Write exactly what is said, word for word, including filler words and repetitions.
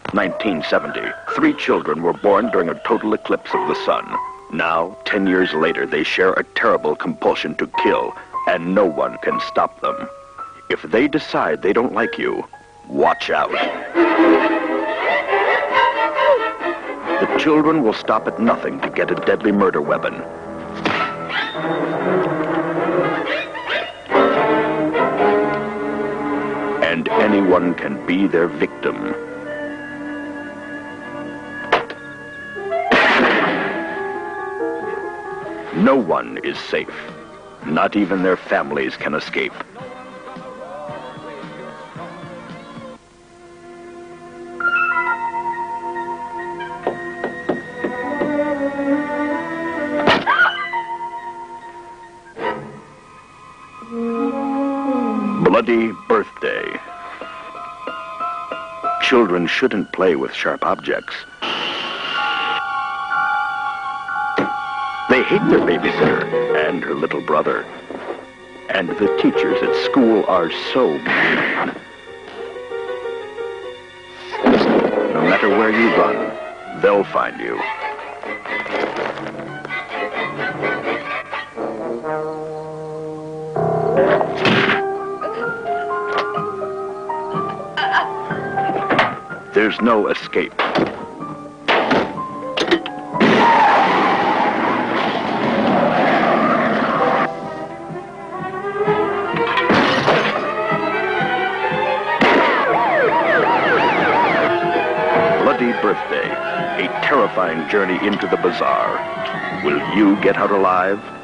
nineteen seventy, three children were born during a total eclipse of the sun. Now, ten years later, they share a terrible compulsion to kill, and no one can stop them. If they decide they don't like you, watch out. The children will stop at nothing to get a deadly murder weapon. And anyone can be their victim. No one is safe. Not even their families can escape. Bloody Birthday. Children shouldn't play with sharp objects. They hate their babysitter and her little brother. And the teachers at school are so mean. No matter where you run, they'll find you. There's no escape. Bloody Birthday, a terrifying journey into the bazaar. Will you get out alive?